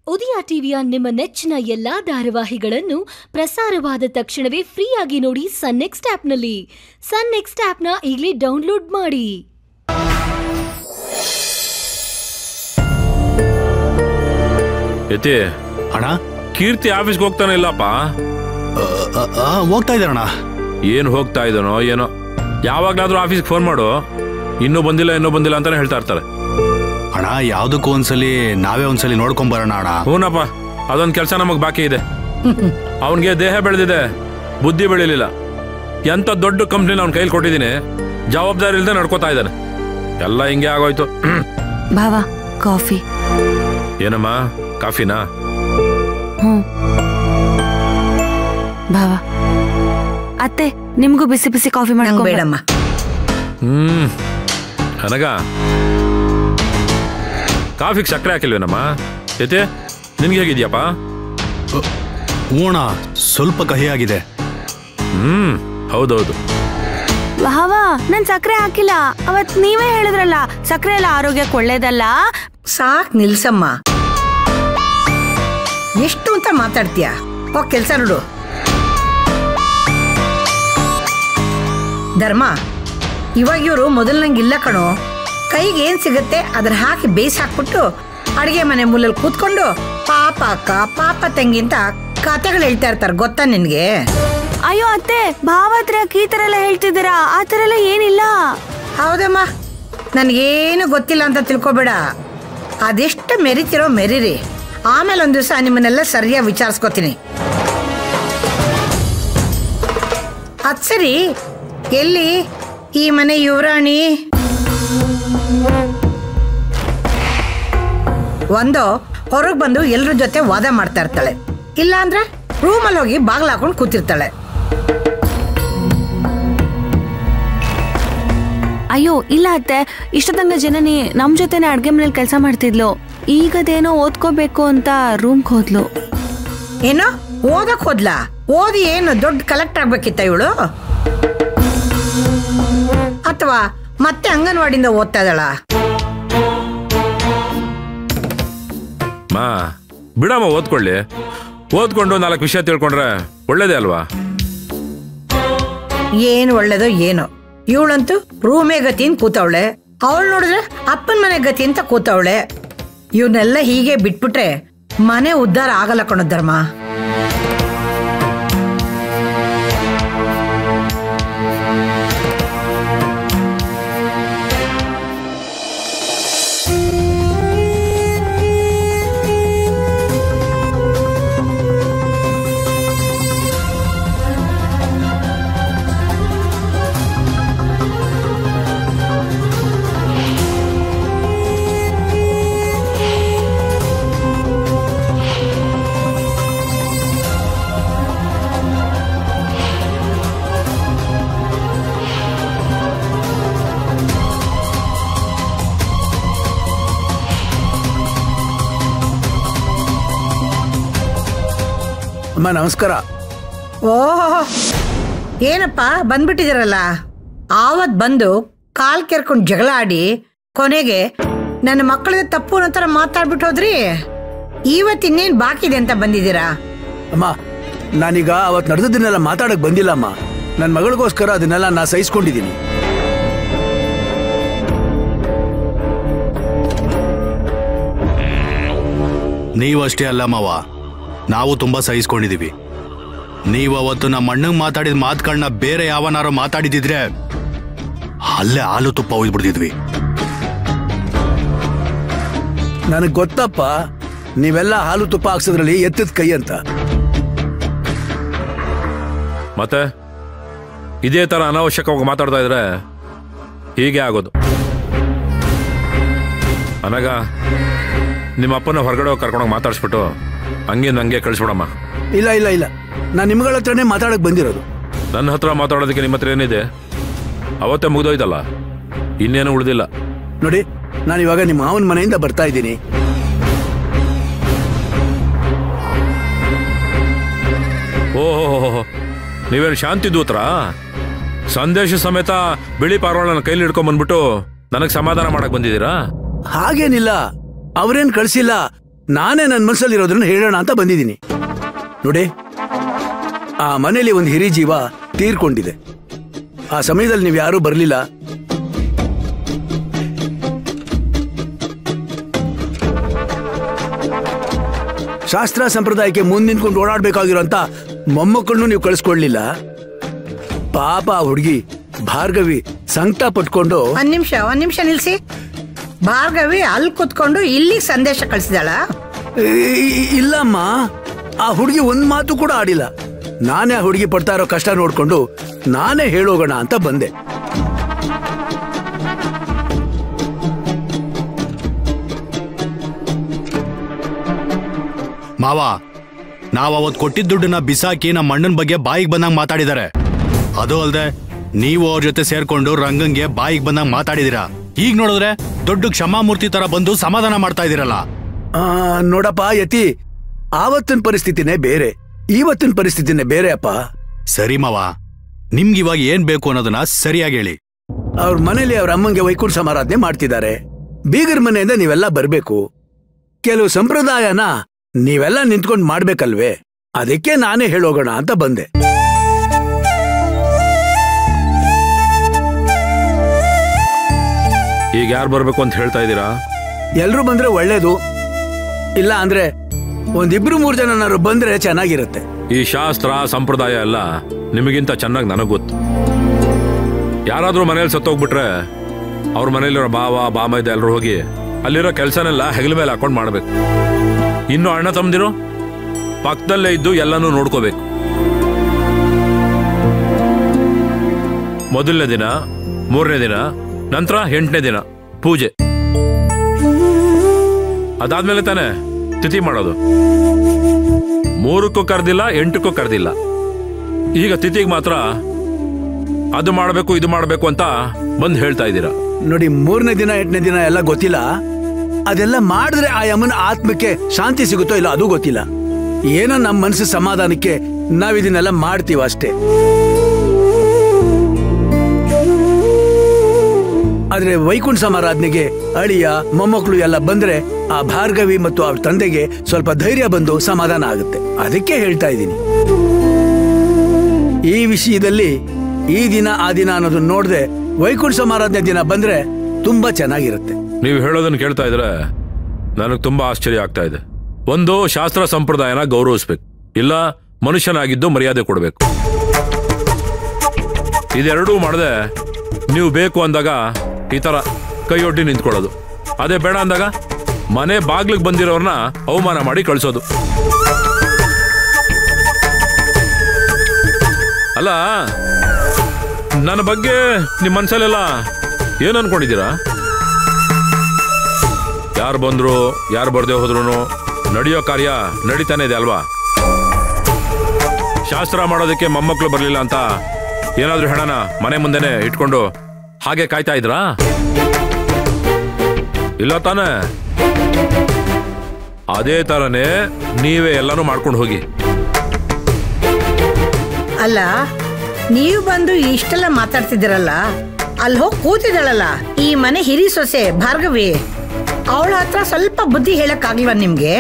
ಉದಯ ಟಿವಿಯ ನಿಮ್ಮ ನೆಚ್ಚಿನ ಎಲ್ಲಾ ಧಾರಾವಾಹಿಗಳನ್ನು ಪ್ರಸಾರವಾದ ತಕ್ಷಣವೇ ಫ್ರೀಯಾಗಿ ನೋಡಿ ಸನ್ ನೆಕ್ಸ್ಟ್ ಆಪ್ನಲ್ಲಿ. ಸನ್ ನೆಕ್ಸ್ಟ್ ಆಪ್ನ ಈಗಲೇ ಡೌನ್ಲೋಡ್ ಮಾಡಿ. ಯತಿ ಅಣ್ಣ, ಕೀರ್ತಿ ಆಫೀಸ್ಗೆ ಹೋಗ್ತಾನೆ ಇಲ್ಲಪ್ಪ. ಹೋಗ್ತಾ ಇದ್ದಾರಣ್ಣ. ಏನು ಹೋಗ್ತಾ ಇದ್ದಾನೋ ಏನೋ. ಯಾವಾಗ್ಲಾದ್ರೂ ಆಫೀಸ್ಗೆ ಫೋನ್ ಮಾಡು, ಇನ್ನೂ ಬಂದಿಲ್ಲ ಅಂತಾನೆ ಹೇಳ್ತಾ ಇರ್ತಾರೆ. ಅಣ್ಣ, ಯಾವ್ದಕ್ಕೂ ಒಂದ್ಸಲಿ ನಾವೇ ಒಂದ್ಸಲಿ ನೋಡ್ಕೊಂಬರೋಣ ಅಣ್ಣ. ಹೂನಪ್ಪ, ಅದೊಂದು ಕೆಲಸ ನಮಗ್ ಬಾಕಿ ಇದೆ. ಅವನ್ಗೆ ದೇಹ ಬೆಳೆದಿದೆ, ಬುದ್ಧಿ ಬೆಳಿಲಿಲ್ಲ. ಎಂತ ದೊಡ್ಡ ಕಂಪ್ನಿನ ಅವ್ನ ಕೈಲಿ ಕೊಟ್ಟಿದ್ದೀನಿ, ಜವಾಬ್ದಾರಿ ಇಲ್ಲದೆ ನಡ್ಕೋತಾ ಇದ್ದಾನೆ. ಎಲ್ಲ ಹಿಂಗೆ ಆಗೋಯ್ತು. ಬಾವಾ, ಕಾಫಿ. ಏನಮ್ಮ, ಕಾಫಿನಾ? ಬಾವಾ, ಅತ್ತೆ ನಿಮ್ಗೂ ಬಿಸಿ ಬಿಸಿ ಕಾಫಿ ಮಾಡ್ಬೇಡಮ್ಮ. ನನಗ ಕಾಫಿಗೆ ಸಕ್ಕರೆ ಹಾಕಿಲ್ವೇನಮ್ಮ? ಏತೆ ನಿನ್ಗೆ ಹೇಗಿದ್ಯಪ್ಪ? ಹೂಣ, ಸ್ವಲ್ಪ ಕಹಿ ಆಗಿದೆ. ಹೌದೌದು. ಬಾವಾ, ನಾನ್ ಸಕ್ಕರೆ ಹಾಕಿಲ್ಲ. ಅವತ್ ನೀವೇ ಹೇಳಿದ್ರಲ್ಲ, ಸಕ್ಕರೆ ಎಲ್ಲ ಆರೋಗ್ಯಕ್ಕೆ ಒಳ್ಳೇದಲ್ಲ. ಸಾಕ್ ನಿಲ್ಸಮ್ಮ, ಎಷ್ಟು ಅಂತ ಮಾತಾಡ್ತೀಯ? ಹೋಗ್ ಕೆಲ್ಸ ನೋಡು. ಧರ್ಮ, ಇವಾಗ ಇವರು ಮೊದಲನಂಗಿಲ್ಲ ಕಣೋ. ಕೈಗೆ ಏನ್ ಸಿಗುತ್ತೆ ಅದ್ರ ಹಾಕಿ ಬೇಯಿಸಿ ಹಾಕ್ಬಿಟ್ಟು ಅಡಿಗೆ ಮನೆ ಮೂಲಲ್ಲಿ ಕೂತ್ಕೊಂಡು ಪಾಪ ಅಕ್ಕ ಪಾಪ ತಂಗಿ ಅಂತ ಕತೆಗಳು ಹೇಳ್ತಾ ಇರ್ತಾರೆ, ಗೊತ್ತಾ ನಿನ್ಗೆ? ಅಯ್ಯೋ ಅತ್ತೆ, ಭಾವ ಹತ್ರ ಈ ತರ ಎಲ್ಲ ಹೇಳ್ತಿದ್ದೀರಾ? ಆ ತರ ಎಲ್ಲ ಏನಿಲ್ಲ. ಹೌದಮ್ಮ, ನನ್ಗೇನು ಗೊತ್ತಿಲ್ಲ ಅಂತ ತಿಳ್ಕೊಬೇಡ. ಅದೆಷ್ಟು ಮೆರಿತಿರೋ ಮೆರೀರಿ. ಆಮೇಲೆ ಒಂದ್ ದಿವಸ ನಿಮ್ಮನ್ನೆಲ್ಲ ಸರಿಯಾಗಿ ವಿಚಾರಿಸ್ಕೋತೀನಿ. ಅದ್ ಸರಿ, ಎಲ್ಲಿ ಈ ಮನೆ ಯುವರಾಣಿ? ಒಂದು ಹೊರಗೆ ಬಂದು ಎಲ್ರ ಜೊತೆ ವಾದ ಮಾಡ್ತಾ ಇರ್ತಾಳೆ, ಇಲ್ಲ ಅಂದ್ರೆ ರೂಮಲ್ಲಿ ಹೋಗಿ ಬಾಗ್ಲ ಹಾಕೊಂಡು ಕೂತಿರ್ತಾಳೆ. ಅಯ್ಯೋ ಇಲ್ಲ ಅತ್ತೆ, ಇಷ್ಟದಂಗ ಜನನಿ ನಮ್ ಜೊತೆನೆ ಅಡ್ಗೆ ಮನೇಲಿ ಕೆಲಸ ಮಾಡ್ತಿದ್ಲು. ಈಗದೇನೋ ಓದ್ಕೋಬೇಕು ಅಂತ ರೂಮ್ಗೆ ಹೋದ್ಲು. ಏನೋ ಓದಕ್ ಹೋದ್ಲಾ? ಓದಿ ಏನು ದೊಡ್ಡ ಕಲೆಕ್ಟರ್ ಆಗ್ಬೇಕಿತ್ತ ಇವಳು? ಅಥವಾ ಮತ್ತೆ ಅಂಗನವಾಡಿಯಿಂದ ಓದ್ತಾ ಇದ್ದಾಳ? ಮಾ ಬಿಡಮ್ಮ, ಓದ್ಕೊಳ್ಳಿ. ಓದ್ಕೊಂಡು 4 ವಿಷಯ ತಿಳ್ಕೊಂಡ್ರೆ ಒಳ್ಳೇದೇ ಅಲ್ವಾ? ಏನು ಒಳ್ಳೇದೋ ಏನೋ. ಇವಳಂತೂ ರೂಮೇ ಗತಿ ಅಂತ ಕೂತವಳೆ, ಅವಳು ನೋಡಿದ್ರೆ ಅಪ್ಪನ ಮನೆ ಗತಿ ಅಂತ ಕೂತವಳೆ. ಇವನ್ನೆಲ್ಲ ಹೀಗೆ ಬಿಟ್ಬಿಟ್ರೆ ಮನೆ ಉದ್ಧಾರ ಆಗಲ್ಲ ಕಣೋ ಧರ್ಮ. ಅಮ್ಮ ನಮಸ್ಕಾರ. ಓಹೋ, ಏನಪ್ಪ ಬಂದ್ಬಿಟ್ಟಿದಿರಲ್ಲ. ಆವತ್ ಬಂದು ಕಾಲ್ ಕೆರ್ಕೊಂಡು ಜಗಳ ಆಡಿ ಕೊನೆಗೆ ನನ್ನ ಮಕ್ಕಳದ ತಪ್ಪು ನಂತರ ಮಾತಾಡ್ಬಿಟ್ಟು ಹೋದ್ರಿ. ಇವತ್ತು ಇನ್ನೇನ್ ಬಾಕಿ ಇದೆ ಅಂತ ಬಂದಿದ್ದೀರಾ? ಅಮ್ಮ, ನಾನೀಗ ಅವತ್ ನಡೆದದನ್ನೆಲ್ಲ ಮಾತಾಡಕ್ ಬಂದಿಲ್ಲಮ್ಮ. ನನ್ನ ಮಗಳಿಗೋಸ್ಕರ ಅದನ್ನೆಲ್ಲ ನಾ ಸಹಿಸ್ಕೊಂಡಿದ್ದೀನಿ. ನೀವಷ್ಟೇ ಅಲ್ಲ ಮಾವ, ನಾವು ತುಂಬಾ ಸಹಿಸ್ಕೊಂಡಿದೀವಿ. ನೀವು ಅವತ್ತು ನಮ್ಮ ಅಣ್ಣಂಗ್ ಮಾತಾಡಿದ ಮಾತುಗಳನ್ನ ಬೇರೆ ಯಾವನಾರೋ ಮಾತಾಡಿದಿದ್ರೆ ಅಲ್ಲೇ ಹಾಲು ತುಪ್ಪ ಒಯ್ದ್ಬಿಡ್ತಿದ್ವಿ. ನನಗ್ ಗೊತ್ತಪ್ಪ, ನೀವೆಲ್ಲ ಹಾಲು ತುಪ್ಪ ಹಾಕ್ಸೋದ್ರಲ್ಲಿ ಎತ್ತದ ಕೈ ಅಂತ. ಮತ್ತೆ ಇದೇ ತರ ಅನಾವಶ್ಯಕವಾಗಿ ಮಾತಾಡ್ತಾ ಇದ್ರೆ ಹೀಗೆ ಆಗೋದು. ಅನಗ ನಿಮ್ಮ ಅಪ್ಪನ ಹೊರಗಡೆ ಹೋಗಿ ಕರ್ಕೊಂಡೋಗಿ ಮಾತಾಡ್ಸ್ಬಿಟ್ಟು ಹಂಗೆ ಕಳಿಸ್ಬಿಡಮ್ಮ. ಇಲ್ಲ ಇಲ್ಲ ಇಲ್ಲ, ನಾನು ನಿಮ್ಗಳ ಹತ್ರನೇ ಮಾತಾಡಕ್ ಬಂದಿರೋದು. ನನ್ನ ಹತ್ರ ಮಾತಾಡೋದಕ್ಕೆ ನಿಮ್ಮ ಹತ್ರ ಏನಿದೆ? ಅವತ್ತೇ ಮುಗ್ದೋಯ್ತಲ್ಲ, ಇನ್ನೇನು ಉಳಿದಿಲ್ಲ. ನೋಡಿ, ನಾನು ಇವಾಗ ನಿಮ್ಮ ಮಾವನ ಮನೆಯಿಂದ ಬರ್ತಾ ಇದ್ದೀನಿ. ಓಹೋ, ನೀವೇನು ಶಾಂತಿ ದೂತ್ರ? ಸಂದೇಶ ಸಮೇತ ಬಿಳಿ ಪಾರೋಳನ ಕೈಲಿ ಹಿಡ್ಕೊಂಡ್ ಬಂದ್ಬಿಟ್ಟು ನನಗೆ ಸಮಾಧಾನ ಮಾಡಕ್ ಬಂದಿದ್ದೀರಾ? ಹಾಗೇನಿಲ್ಲ, ಅವ್ರೇನ್ ಕಳ್ಸಿಲ್ಲ. ನಾನೇ ನನ್ನ ಮನಸ್ಸಲ್ಲಿರೋದನ್ನ ಹೇಳೋಣ ಅಂತ ಬಂದಿದ್ದೀನಿ. ನೋಡಿ, ಆ ಮನೇಲಿ ಒಂದು ಹಿರಿ ಜೀವ ತೀರ್ಕೊಂಡಿದೆ. ಆ ಸಮಯದಲ್ಲಿ ನೀವು ಯಾರೂ ಬರಲಿಲ್ಲ. ಶಾಸ್ತ್ರ ಸಂಪ್ರದಾಯಕ್ಕೆ ಮುಂದೆ ನಿಂತ್ಕೊಂಡು ಓಡಾಡ್ಬೇಕಾಗಿರೋಂತ ಮೊಮ್ಮಕ್ಕಳನ್ನು ನೀವು ಕಳಿಸ್ಕೊಡ್ಲಿಲ್ಲ. ಪಾಪ ಆ ಹುಡುಗಿ ಭಾರ್ಗವಿ ಸಂಕಟ ಪಟ್ಕೊಂಡು. ಒಂದ್ ನಿಮಿಷ ನಿಲ್ಸಿ. ಭಾರ್ಗವಿ ಅಲ್ಲಿ ಕುತ್ಕೊಂಡು ಇಲ್ಲಿ ಸಂದೇಶ ಕಳಿಸಿದಾಳ? ಇಲ್ಲಮ್ಮ, ಆ ಹುಡುಗಿ ಒಂದ್ ಮಾತು ಕೂಡ ಆಡಿಲ್ಲ. ನಾನೇ ಆ ಹುಡುಗಿ ಪಡ್ತಾ ಇರೋ ಕಷ್ಟ ನೋಡ್ಕೊಂಡು ನಾನೇ ಹೇಳೋಗೋಣ ಅಂತ ಬಂದೆ. ಮಾವ, ನಾವ್ ಅವತ್ ಕೊಟ್ಟಿದ್ದ ದುಡ್ಡನ್ನ ಬಿಸಾಕಿ ನಮ್ಮ ಅಣ್ಣನ ಬಗ್ಗೆ ಬಾಯಿಗೆ ಬಂದಂಗ್ ಮಾತಾಡಿದಾರೆ. ಅದು ಅಲ್ದೆ ನೀವು ಅವ್ರ ಜೊತೆ ಸೇರ್ಕೊಂಡು ರಂಗಂಗೆ ಬಾಯಿಗೆ ಬಂದಂಗ್ ಮಾತಾಡಿದಿರಾ. ಈಗ ನೋಡಿದ್ರೆ ದೊಡ್ಡ ಕ್ಷಮಾಮೂರ್ತಿ ತರ ಬಂದು ಸಮಾಧಾನ ಮಾಡ್ತಾ ಇದೀರಲ್ಲ. ನೋಡಪ್ಪ ಯತಿ, ಆವತ್ತಿನ ಪರಿಸ್ಥಿತಿನೇ ಬೇರೆ, ಇವತ್ತಿನ ಪರಿಸ್ಥಿತಿನೇ ಬೇರೆ ಅಪ್ಪ. ಸರಿ ಮಾವ, ನಿಮ್ಗೆ ಇವಾಗ ಏನ್ ಬೇಕು ಅನ್ನೋದನ್ನ ಸರಿಯಾಗಿ ಹೇಳಿ. ಅವ್ರ ಮನೇಲಿ ಅವ್ರ ಅಮ್ಮಂಗೆ ವೈಕುಂಠ ಸಮಾರಾಧನೆ ಮಾಡ್ತಿದ್ದಾರೆ. ಬೀಗರ ಮನೆಯಿಂದ ನೀವೆಲ್ಲ ಬರ್ಬೇಕು. ಕೆಲವು ಸಂಪ್ರದಾಯನ ನೀವೆಲ್ಲ ನಿಂತ್ಕೊಂಡು ಮಾಡ್ಬೇಕಲ್ವೇ? ಅದಕ್ಕೆ ನಾನೇ ಹೇಳೋಗೋಣ ಅಂತ ಬಂದೆ. ಈಗ ಯಾರು ಬರ್ಬೇಕು ಅಂತ ಹೇಳ್ತಾ ಇದ್ದೀರಾ? ಎಲ್ರು ಬಂದ್ರೆ ಒಳ್ಳೇದು, ಇಲ್ಲ ಅಂದ್ರೆ ಒಂದಿಬ್ರು 3 ಜನನಾರು ಬಂದ್ರೆ ಚೆನ್ನಾಗಿರುತ್ತೆ. ಈ ಶಾಸ್ತ್ರ ಸಂಪ್ರದಾಯ ಎಲ್ಲ ನಿಮಗಿಂತ ಚೆನ್ನಾಗಿ ನನಗ್ ಗೊತ್ತು. ಯಾರಾದ್ರೂ ಮನೇಲಿ ಸತ್ತೋಗ್ಬಿಟ್ರೆ ಅವ್ರ ಮನೇಲಿರೋ ಬಾವ ಬಾಮೈದ ಎಲ್ಲರೂ ಹೋಗಿ ಅಲ್ಲಿರೋ ಕೆಲಸನೆಲ್ಲ ಹೆಗಲ ಮೇಲೆ ಹಾಕೊಂಡು ಮಾಡ್ಬೇಕು. ಇನ್ನು ಅಣ್ಣ ತಮ್ಮದಿರು ಪಕ್ಕದಲ್ಲೇ ಇದ್ದು ಎಲ್ಲನೂ ನೋಡ್ಕೋಬೇಕು. ಮೊದಲನೇ ದಿನ, 3ನೇ ದಿನ, ನಂತರ 8ನೇ ದಿನ ಪೂಜೆ. ಅದಾದ್ಮೇಲೆ ತಾನೇ ತಿಥಿ ಮಾಡೋದು. 3ಕ್ಕೂ ಕರೆದಿಲ್ಲ, 8ಕ್ಕೂ ಕರೆದಿಲ್ಲ. ಈಗ ತಿಥಿಗೆ ಮಾತ್ರ ಅದು ಮಾಡಬೇಕು ಇದು ಮಾಡಬೇಕು ಅಂತ ಬಂದು ಹೇಳ್ತಾ ಇದ್ದೀರಾ. ನೋಡಿ, 3ನೇ ದಿನ 8ನೇ ದಿನ ಎಲ್ಲ ಗೊತ್ತಿಲ್ಲ. ಅದೆಲ್ಲ ಮಾಡಿದ್ರೆ ಆ ಯಮನ ಆತ್ಮಕ್ಕೆ ಶಾಂತಿ ಸಿಗುತ್ತೋ ಇಲ್ಲ ಅದು ಗೊತ್ತಿಲ್ಲ. ಏನೋ ನಮ್ಮ ಮನಸ್ಸು ಸಮಾಧಾನಕ್ಕೆ ನಾವಿದನ್ನೆಲ್ಲ ಮಾಡ್ತೀವ ಅಷ್ಟೇ. ಆದ್ರೆ ವೈಕುಂಠ ಸಮಾರಾಧನೆಗೆ ಅಳಿಯ ಮೊಮ್ಮಕ್ಕಳು ಎಲ್ಲ ಬಂದ್ರೆ ಆ ಭಾರ್ಗವಿ ಮತ್ತು ಅವ್ರ ತಂದೆಗೆ ಸ್ವಲ್ಪ ಧೈರ್ಯ ಬಂದು ಸಮಾಧಾನ ಆಗುತ್ತೆ. ಅದಕ್ಕೆ ಹೇಳ್ತಾ ಇದ್ದೀನಿ. ಈ ವಿಷಯದಲ್ಲಿ ಈ ದಿನ ಆ ದಿನ ಅನ್ನೋದನ್ನ ನೋಡದೆ ವೈಕುಂಠ ಸಮಾರಾಧನೆ ದಿನ ಬಂದ್ರೆ ತುಂಬಾ ಚೆನ್ನಾಗಿರುತ್ತೆ. ನೀವು ಹೇಳೋದನ್ನ ಕೇಳ್ತಾ ಇದ್ರೆ ನನಗೆ ತುಂಬಾ ಆಶ್ಚರ್ಯ ಆಗ್ತಾ ಇದೆ. ಒಂದು, ಶಾಸ್ತ್ರ ಸಂಪ್ರದಾಯನ ಗೌರವಿಸ್ಬೇಕು, ಇಲ್ಲ ಮನುಷ್ಯನಾಗಿದ್ದು ಮರ್ಯಾದೆ ಕೊಡಬೇಕು. ಇದೆರಡೂ ಮಾಡದೆ ನೀವು ಬೇಕು ಅಂದಾಗ ಈ ತರ ಕೈಯೊಡ್ಡಿ ನಿಂತ್ಕೊಳ್ಳೋದು, ಅದೇ ಬೇಡ ಅಂದಾಗ ಮನೆ ಬಾಗ್ಲಿಗೆ ಬಂದಿರೋರ್ನ ಅವಮಾನ ಮಾಡಿ ಕಳಿಸೋದು. ಅಲ್ಲ, ನನ್ನ ಬಗ್ಗೆ ನಿಮ್ಮ ಮನಸ್ಸಲ್ಲೆಲ್ಲ ಏನು ಅನ್ಕೊಂಡಿದ್ದೀರಾ? ಯಾರು ಬಂದ್ರು ಯಾರು ಬರ್ದೇ ಹೋದ್ರು ನಡೆಯೋ ಕಾರ್ಯ ನಡೀತಾನೆ ಇದೆ ಅಲ್ವಾ? ಶಾಸ್ತ್ರ ಮಾಡೋದಕ್ಕೆ ಮೊಮ್ಮಕ್ಕಳು ಬರಲಿಲ್ಲ ಅಂತ ಏನಾದ್ರೂ ಹೆಣನ ಮನೆ ಮುಂದೆನೆ ಇಟ್ಕೊಂಡು ಹಾಗೆ ಕಾಯ್ತಾ ಇದ್ರಾ? ಇಲ್ಲ ತಾನೆ? ಅದೇ ತರನೇ ನೀವೇ ಎಲ್ಲಾನು ಮಾಡ್ಕೊಂಡು ಹೋಗಿ. ಅಲ್ಲ, ನೀವು ಬಂದು ಇಷ್ಟೆಲ್ಲ ಮಾತಾಡ್ತಿದ್ದೀರಲ್ಲ, ಅಲ್ಲಿ ಹೋಗಿ ಕೂತಿದ್ದಾಳಲ್ಲ ಈ ಮನೆ ಹಿರಿ ಸೊಸೆ ಭಾರ್ಗವಿ, ಅವಳ ಹತ್ರ ಸ್ವಲ್ಪ ಬುದ್ಧಿ ಹೇಳಕ್ ಆಗ್ಲಿವಾ ನಿಮ್ಗೆ?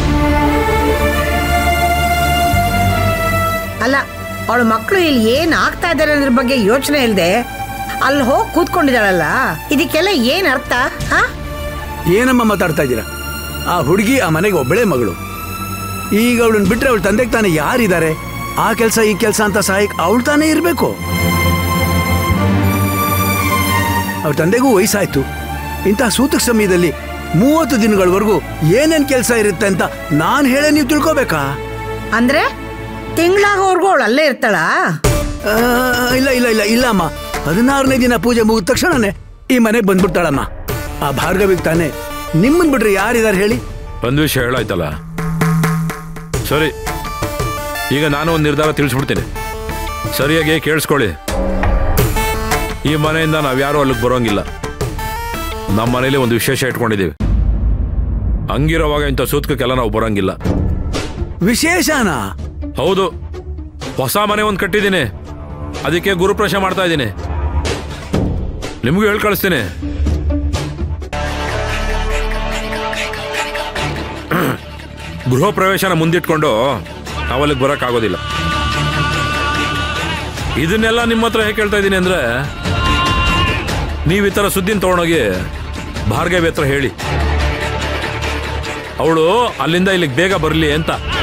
ಅಲ್ಲ, ಅವಳ ಮಕ್ಕಳು ಇಲ್ಲಿ ಏನ್ ಆಗ್ತಾ ಇದಾರೆ ಅನ್ನೋದ್ರ ಬಗ್ಗೆ ಯೋಚನೆ ಇಲ್ಲದೆ ಅಲ್ಲಿ ಹೋಗಿ ಕೂತ್ಕೊಂಡಿದ್ದಾಳಲ್ಲ, ಇದಕ್ಕೆಲ್ಲ ಏನ್ ಅರ್ಥ? ಏನಮ್ಮ ಮಾತಾಡ್ತಾ ಇದ್ದೀರಾ? ಆ ಹುಡುಗಿ ಆ ಮನೆಗೆ ಒಬ್ಬಳೇ ಮಗಳು. ಈಗ ಅವಳನ್ನ ಬಿಟ್ರೆ ಅವಳ ತಂದೆಗೆ ತಾನೇ ಯಾರಿದ್ದಾರೆ? ಆ ಕೆಲಸ ಈ ಕೆಲಸ ಅಂತ ಸಹಾಯಕ್ ಅವಳು ತಾನೇ ಇರಬೇಕು. ಅವ್ರ ತಂದೆಗೂ ವಯಸ್ಸಾಯ್ತು. ಇಂತಹ ಸೂತಕ ಸಮಯದಲ್ಲಿ 30 ದಿನಗಳವರೆಗೂ ಏನೇನ್ ಕೆಲಸ ಇರುತ್ತೆ ಅಂತ ನಾನು ಹೇಳೇ ನೀವು ತಿಳ್ಕೋಬೇಕಾ? ಅಂದ್ರೆ ತಿಂಗಳಾಗೋರ್ಗೂ ಅವಳು ಅಲ್ಲೇ ಇರ್ತಾಳ? ಇಲ್ಲ ಇಲ್ಲ ಇಲ್ಲ ಇಲ್ಲ ಅಮ್ಮ, 16ನೇ ದಿನ ಪೂಜೆ ಮುಗಿದ ತಕ್ಷಣನೇ ಈ ಮನೆಗೆ ಬಂದ್ಬಿಡ್ತಾಳಮ್ಮ. ಆ ಭಾರ್ಗವಿಗೆ ತಾನೇ ನಿಮ್ಮನ್ ಬಿಟ್ರೆ ಯಾರಿದಾರೆ ಹೇಳಿ? ಒಂದು ವಿಷಯ ಹೇಳಾಯ್ತಲ್ಲ, ಸರಿ, ಈಗ ನಾನು ಒಂದು ನಿರ್ಧಾರ ತಿಳಿಸ್ಬಿಡ್ತೀನಿ, ಸರಿಯಾಗಿ ಕೇಳಿಸ್ಕೊಳ್ಳಿ. ಈ ಮನೆಯಿಂದ ನಾವ್ಯಾರೂ ಅಲ್ಲಿಗೆ ಬರೋಂಗಿಲ್ಲ. ನಮ್ಮ ಮನೇಲಿ ಒಂದು ವಿಶೇಷ ಇಟ್ಕೊಂಡಿದ್ದೀವಿ. ಹಂಗಿರೋವಾಗ ಇಂಥ ಸೂತ್ಕಕ್ಕೆಲ್ಲ ನಾವು ಬರೋಂಗಿಲ್ಲ. ವಿಶೇಷನಾ? ಹೌದು, ಹೊಸ ಮನೆ ಒಂದು ಕಟ್ಟಿದ್ದೀನಿ, ಅದಕ್ಕೆ ಗುರುಪ್ರವೇಶ ಮಾಡ್ತಾ ಇದ್ದೀನಿ. ನಿಮಗೂ ಹೇಳಿ ಕಳಿಸ್ತೀನಿ. ಗೃಹ ಪ್ರವೇಶನ ಮುಂದಿಟ್ಕೊಂಡು ನಾವಲ್ಲಿಗೆ ಬರೋಕ್ಕಾಗೋದಿಲ್ಲ. ಇದನ್ನೆಲ್ಲ ನಿಮ್ಮ ಹತ್ರ ಹೇಗೆ ಕೇಳ್ತಾ ಇದ್ದೀನಿ ಅಂದರೆ, ನೀವು ಈ ಥರ ಸುದ್ದಿನ ತೊಗೊಂಡೋಗಿ ಭಾರ್ಗವಿ ಹತ್ರ ಹೇಳಿ, ಅವಳು ಅಲ್ಲಿಂದ ಇಲ್ಲಿಗೆ ಬೇಗ ಬರಲಿ ಅಂತ.